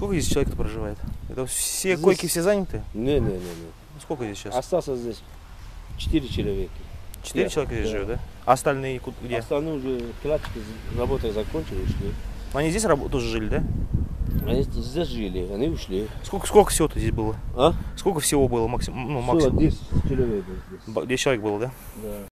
Сколько здесь человек проживает? Это все здесь... койки все заняты? Не. Сколько здесь сейчас? Остался здесь 4 человека. 4 человека здесь живут, да? А остальные где? Остальные уже клятчики работы закончили, ушли. Они здесь тоже жили, да? Они здесь жили, они ушли. Сколько всего-то здесь было? А? Сколько всего было максимум? Ну, максимум. 10 человек было здесь. 10 человек было, да? Да.